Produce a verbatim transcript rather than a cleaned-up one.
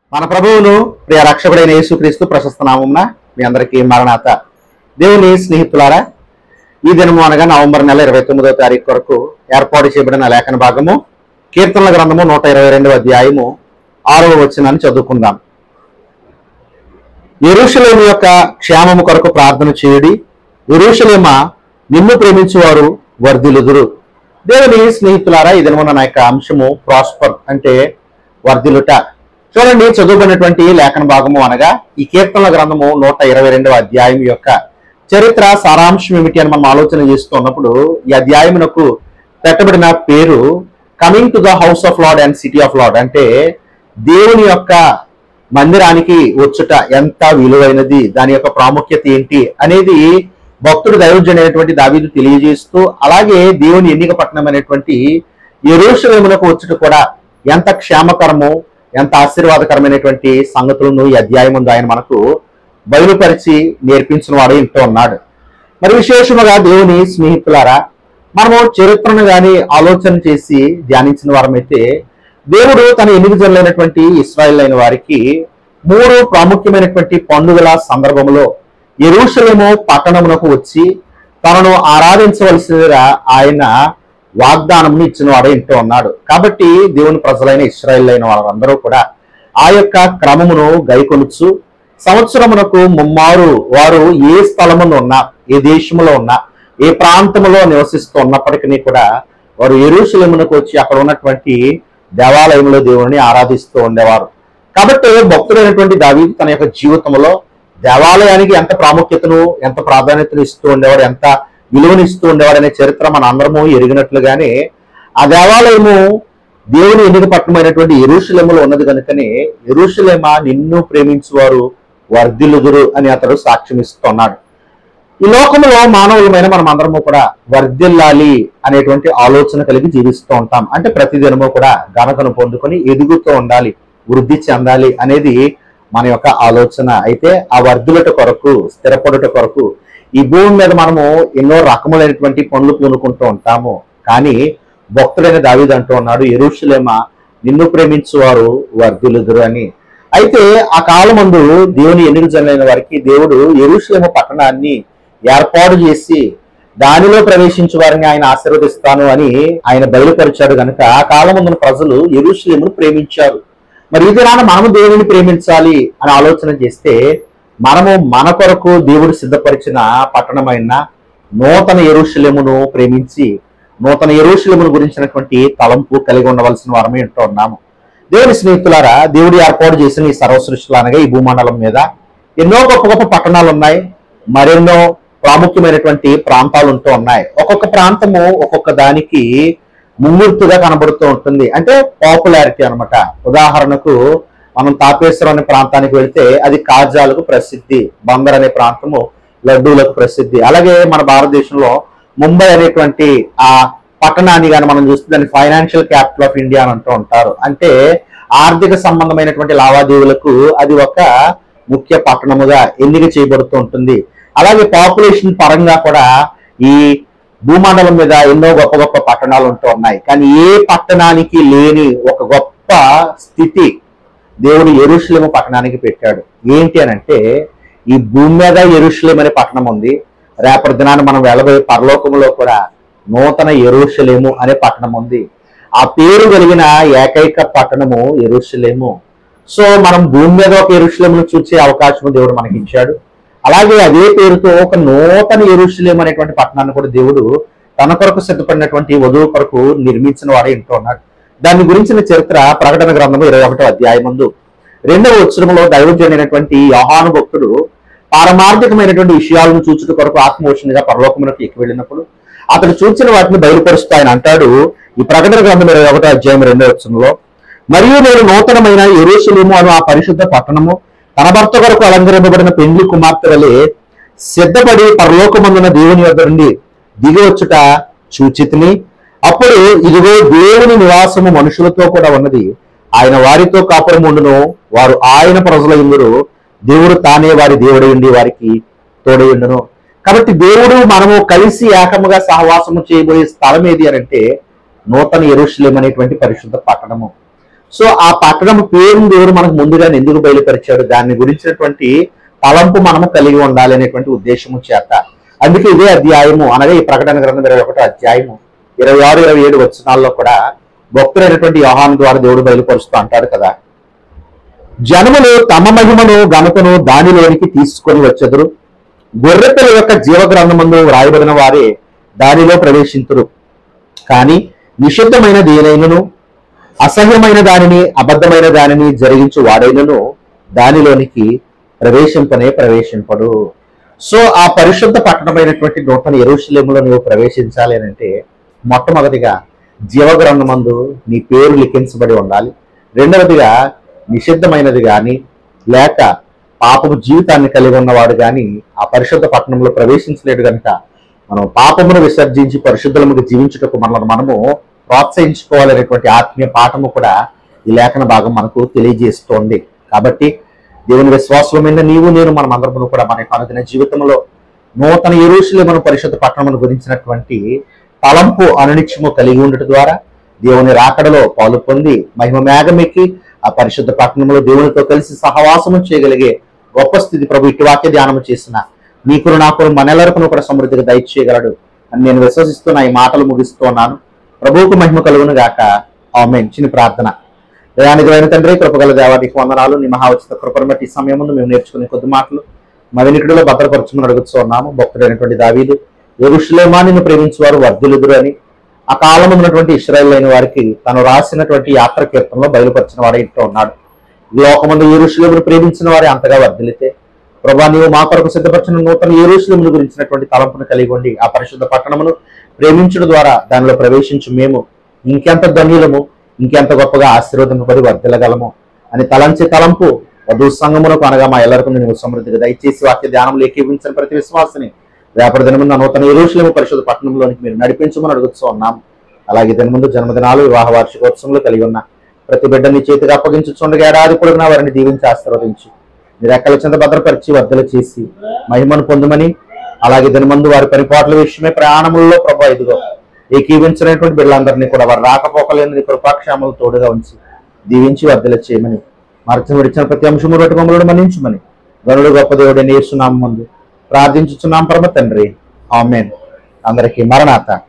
మన ప్రభువును ప్రియ రక్షకుడైన యేసుక్రీస్తు ప్రశస్త నామమున మీ అందరికీ మరణాత. దేవుని స్నేహితులారా, ఈ దినము అనగా నవంబర్ నెల ఇరవై తొమ్మిదవ తారీఖు వరకు ఏర్పాటు చేయబడిన లేఖన భాగము కీర్తనల గ్రంథము నూట ఇరవై రెండవ అధ్యాయము ఆరవ వచనాన్ని చదువుకుందాం. యెరూషలేము యొక్క క్షేమము కొరకు ప్రార్థన చేయుడి, యెరూషలేమా నిన్ను ప్రేమించువారు వర్ధిల్లుదురు. దేవుని స్నేహితులారా, ఈ దినమున నా యొక్క అంశము ప్రాస్పర్ అంటే వర్ధిల్లుట. చూడండి, చదువుకున్నటువంటి లేఖన భాగము అనగా ఈ కీర్తనల గ్రంథము నూట ఇరవై రెండవ అధ్యాయం యొక్క చరిత్ర సారాంశం ఏమిటి అని మనం ఆలోచన చేస్తున్నప్పుడు ఈ అధ్యాయమునకు పెట్టబడిన పేరు coming to the house of lord and city of lord. అంటే దేవుని యొక్క మందిరానికి వచ్చుట ఎంత విలువైనది, దాని యొక్క ప్రాముఖ్యత ఏంటి అనేది భక్తుడు దైవజనుడైనటువంటి దావీదు తెలియజేస్తూ, అలాగే దేవుని ఎన్నిక పట్టణం అనేటువంటి యెరూషలేమునకు వచ్చుట కూడా ఎంత క్షేమకరము, ఎంత ఆశీర్వాదకరమైనటువంటి సంగతులను ఈ అధ్యాయం ముందు ఆయన మనకు బయలుపరిచి నేర్పించిన వాడు ఇంటూ ఉన్నాడు. మరి విశేషముగా దేవుని స్నేహితులారా, మనము చరిత్రను గాని ఆలోచన చేసి ధ్యానించిన వారమైతే దేవుడు తన ఎన్నిక జనులైనటువంటి ఇశ్రాయేలు అయిన వారికి మూడు ప్రాముఖ్యమైనటువంటి పండుగల సందర్భంలో యెరూషలేము పట్టణమునకు వచ్చి తనను ఆరాధించవలసినదిగా ఆయన వాగ్దానం ఇచ్చిన వాడే ఇంటూ ఉన్నాడు. కాబట్టి దేవుని ప్రజలైన ఇశ్రాయేలు అయిన వారందరూ కూడా ఆ యొక్క క్రమమును గైకొనుచు సంవత్సరమునకు ముమ్మారు వారు ఏ స్థలములో ఉన్నా, ఏ దేశంలో ఉన్నా, ఏ ప్రాంతంలో నివసిస్తూ ఉన్నప్పటికీ కూడా వారు యెరూషలేమునకు వచ్చి అక్కడ ఉన్నటువంటి దేవాలయంలో దేవుని ఆరాధిస్తూ ఉండేవారు. కాబట్టి భక్తుడైనటువంటి దావీదు తన యొక్క జీవితంలో దేవాలయానికి ఎంత ప్రాముఖ్యతను, ఎంత ప్రాధాన్యతను ఇస్తూ ఉండేవాడు, ఎంత విలువనిస్తూ ఉండేవాడు అనే చరిత్ర మన అందరము ఎరిగినట్లుగానే ఆ దేవాలయము దేవుని ఎన్నిక పట్టణమైనటువంటి యెరూషలేములో ఉన్నది కనుకనే యెరూషలేమా నిన్ను ప్రేమించువారు వర్ధిల్లుదురు అని అతడు సాక్ష్యం ఇస్తున్నాడు. ఈ లోకంలో మానవులమైన మనం అందరము కూడా వర్ధిల్లాలి అనేటువంటి ఆలోచన కలిగి జీవిస్తూ ఉంటాం. అంటే ప్రతిదినము కూడా ఘనతను పొందుకొని ఎదుగుతూ ఉండాలి, వృద్ధి చెందాలి అనేది మన యొక్క ఆలోచన. అయితే ఆ వర్ధులట కొరకు, స్థిరపడుట కొరకు ఈ భూమి మీద మనము ఎన్నో రకములైనటువంటి పనులు పూనుకుంటూ ఉంటాము. కానీ భక్తుడైన దావీదు అంటూ ఉన్నాడు, యెరూషలేమా నిన్ను ప్రేమించువారు వర్ధిల్లుదురు అని. అయితే ఆ కాలమందు దేవుని ఎన్నిక జనులైన వారికి దేవుడు యెరూషలేము పట్టణాన్ని ఏర్పాటు చేసి దానిలో ప్రవేశించే వారిని ఆయన ఆశీర్వదిస్తాను అని ఆయన బయలుపరిచాడు కనుక ఆ కాలమందున ప్రజలు యెరూషలేమును ప్రేమించారు. మరి ఈ దినాన మనము దేవుని ప్రేమించాలి అని ఆలోచన చేస్తే మనము మన కొరకు దేవుడు సిద్ధపరిచిన పట్టణమైన నూతన యెరూషలేమును ప్రేమించి నూతన యెరూషలేమును గురించినటువంటి తలంపు కలిగి ఉండవలసిన వారమే అంటూ ఉన్నాము. దేవుని స్నేహితులారా, దేవుడు ఏర్పాటు చేసిన ఈ సర్వసృష్టిలో అనగా ఈ భూమండలం మీద ఎన్నో గొప్ప గొప్ప పట్టణాలు ఉన్నాయి, మరెన్నో ప్రాముఖ్యమైనటువంటి ప్రాంతాలు ఉంటూ ఉన్నాయి. ఒక్కొక్క ప్రాంతము ఒక్కొక్క దానికి ముంగుర్తుగా కనబడుతూ ఉంటుంది, అంటే పాపులారిటీ అనమాట. ఉదాహరణకు మనం తాపేశ్వరం అనే ప్రాంతానికి వెళితే అది కాజాలకు ప్రసిద్ధి, బందర్ అనే ప్రాంతము లడ్డూలకు ప్రసిద్ధి. అలాగే మన భారతదేశంలో ముంబై అనేటువంటి ఆ పట్టణాన్ని కానీ మనం చూస్తే దాన్ని ఫైనాన్షియల్ క్యాపిటల్ ఆఫ్ ఇండియా అని అంటూ ఉంటారు. అంటే ఆర్థిక సంబంధమైనటువంటి లావాదేవీలకు అది ఒక ముఖ్య పట్టణముగా ఎన్నిక చేయబడుతూ ఉంటుంది. అలాగే పాపులేషన్ పరంగా కూడా ఈ భూమండలం మీద ఎన్నో గొప్ప గొప్ప పట్టణాలు ఉంటూ ఉన్నాయి. కానీ ఏ పట్టణానికి లేని ఒక గొప్ప స్థితి దేవుడు యెరూషలేము పట్టణానికి పెట్టాడు. ఏంటి అని అంటే, ఈ భూమి మీద యెరూషలేము అనే పట్టణం ఉంది. రేపటి దినాన్ని మనం వెళ్ళబోయే పరలోకములో కూడా నూతన యెరూషలేము అనే పట్టణం ఉంది. ఆ పేరు కలిగిన ఏకైక పట్టణము యెరూషలేము. సో మనం భూమి మీద ఒక యెరూషలేమును చూసే అవకాశం దేవుడు మనకి ఇచ్చాడు. అలాగే అదే పేరుతో ఒక నూతన యెరూషలేము అనేటువంటి పట్టణాన్ని కూడా దేవుడు తన కొరకు సిద్ధపడినటువంటి వధువు కొరకు నిర్మించిన వాడే ఇంటూ ఉన్నాడు. దాని గురించిన చరిత్ర ప్రకటన గ్రంథము ఇరవై ఒకటో అధ్యాయం ముందు రెండవ వచనములో దైవజనుడైనటువంటి యోహాను భక్తుడు పారమార్థికమైనటువంటి విషయాలను చూచుట కొరకు ఆత్మోషణగా పరలోకమునకు ఎక్కి వెళ్ళినప్పుడు అతడు చూచిన వాటిని బయలుపరుస్తూ ఆయన అంటాడు, ఈ ప్రకటన గ్రంథం ఇరవై ఒకటో అధ్యాయం రెండవ వచనంలో, మరియు నేను నూతనమైన యెరూషలేము అను ఆ పరిశుద్ధ పట్టణము తన భర్త కొరకు అలంకరింపబడిన పెండ్లి కుమార్తె వలె సిద్ధపడి పరలోకమందున దేవుని యొద్ద నుండి దిగి వచ్చుట చూచితిని. అప్పుడు ఇదిగో దేవుని నివాసము మనుషులతో కూడా ఉన్నది, ఆయన వారితో కాపురం ఉండును, వారు ఆయన ప్రజలయుందురు, దేవుడు తానే వారి దేవుడై ఉండి వారికి తోడై ఉండును. కాబట్టి దేవుడు మనము కలిసి ఏకముగా సహవాసము చేయబోయే స్థలం ఏది అని అంటే నూతన యెరూషలేము అనేటువంటి పరిశుద్ధ పట్టణము. సో ఆ పట్టణం పేరుని దేవుడు మనకు ముందుగానే ఎందుకు బయలుపరిచాడు, దాని గురించినటువంటి తలంపు మనము కలిగి ఉండాలి అనేటువంటి ఉద్దేశము చేత. అందుకే ఇదే అధ్యాయము అనగా ఈ ప్రకటన గ్రంథం ఇరవై ఒకటో అధ్యాయము ఇరవై ఆరు ఇరవై ఏడు వచనాల్లో కూడా భక్తులైనటువంటి యోహాను ద్వారా దేవుడు బయలుపరుస్తూ అంటాడు కదా, జనములు తమ మహిమను ఘనతను దానిలోనికి తీసుకొని వచ్చెదరు, గొర్రెపిల్ల యొక్క జీవగ్రంథమందు వ్రాయబడిన వారే దానిలో ప్రవేశింతురు. కానీ నిషిద్ధమైన దేనైనను అసహ్యమైన దానిని అబద్ధమైన దానిని జరిగించు వాడైనను దానిలోనికి ప్రవేశింపనే ప్రవేశింపడు. సో ఆ పరిశుద్ధ పట్టణమైనటువంటి నూతన యెరూషలేములో నువ్వు ప్రవేశించాలి అని అంటే మొట్టమొదటిగా జీవగ్రంథమందు నీ పేరు లిఖించబడి ఉండాలి. రెండవదిగా నిషిద్ధమైనది కానీ లేక పాపము జీవితాన్ని కలిగి ఉన్నవాడు కానీ ఆ పరిశుద్ధ పట్టణంలో ప్రవేశించలేడు కనుక మనం పాపమును విసర్జించి పరిశుద్ధులముగా జీవించుటకు మనల్ని మనము ప్రోత్సహించుకోవాలనేటువంటి ఆత్మీయ పాఠము కూడా ఈ లేఖన భాగం మనకు తెలియజేస్తోంది. కాబట్టి దేవుని విశ్వాసమైన నీవు నేను మనం అందరము కూడా మన యొక్క అనుదిన జీవితంలో నూతన యెరూషలేము పరిశుద్ధ పట్టణమును గురించినటువంటి తలంపు అనునిత్యము కలిగి ఉండటం ద్వారా దేవుని రాకడలో పాలు పొంది మహిమ మేఘమెక్కి ఆ పరిశుద్ధ పట్టణంలో దేవునితో కలిసి సహవాసము చేయగలిగే గొప్ప స్థితి ప్రభు ఇటు వాక్య ధ్యానము చేసిన నీకును నాకును మనెల్లరికను కూడా సమృద్ధిగా దయచేయగలడు అని నేను విశ్వసిస్తున్నా. ఈ మాటలు ముగిస్తున్నాను. ప్రభువుకు మహిమ కలుగును గాక. ఆమేన్. చిన్న ప్రార్థన. దయానిధి తండ్రి, కృపగల దేవా, నీకు వందనాలు. నీ మహాఉచిత కృపను బట్టి ఈ సమయం ముందు మేము నేర్చుకునే కొద్ది మాటలు మా వినికిడిలో భద్రపరచమని అడుగుతున్నాము. భక్తుడైనటువంటి దావీదు యెరూషలేమా నిన్ను ప్రేమించేవారు వర్ధిల్లుదురు అని ఆ కాలం ఉన్నటువంటి ఇశ్రాయేలు అయిన వారికి తను రాసినటువంటి యాత్ర కీర్తనలో బయలుపరిచిన వాడే ఇంట్లో ఉన్నాడు. లోకమందు యెరూషలేమును ప్రేమించిన వారే అంతగా వర్ధిల్లితే ప్రభా, నీవు మా కొరకు సిద్ధపరిచిన నూతన యెరూషలేమును గురించినటువంటి తలంపును కలిగి ఉండి ఆ పరిశుద్ధ పట్టణమును ప్రేమించడం ద్వారా దానిలో ప్రవేశించు మేము ఇంకెంత ధన్యులము, ఇంకెంత గొప్పగా ఆశీర్వదింపబడి వర్ధిల్లగలము అని తలంచే తలంపు వధువు సంఘమునకు అనగా మా ಎಲ್ಲರಿಗೂ నువ్వు సమృద్ధిగా దయచేసి వాక్య ధ్యానంలో ఏకీవించిన ప్రతి విశ్వాసిని వ్యాపార దినమున నూతన యెరూషలేము పరిశుద్ధ పట్టణంలోనికి మీరు నడిపించమని అడుగుతూ ఉన్నాం. అలాగే దీని ముందు జన్మదినాలు, వివాహ వార్షికోత్సవంలో కలిగి ఉన్న ప్రతి బిడ్డని చేతిగా అప్పగించుండగా ఏడాది పొడుగునా వారిని దీవించి ఆశీర్వదించి మీరు ఎక్కల చెంత భద్రపరిచి వర్ధలు చేసి మహిమను పొందమని, అలాగే దీని ముందు వారి పరిపాట్ల విషయమే ప్రయాణములలో ప్రభా ఇదిగో ఏకీవించినటువంటి బిడ్డలందరినీ కూడా వారు రాకపోకలేని కృపాక్షేమలు తోడుగా ఉంచి దీవించి వర్ధలు చేయమని, మరచి విడిచిన ప్రతి అంశము రొట్టి మమ్మలను మన్నించమని గనుడు గొప్ప దేవుడని యేసునామము ముందు ప్రార్థించుచున్నాం పరమ తండ్రి. ఆమేన్. అందరికీ మరణాత.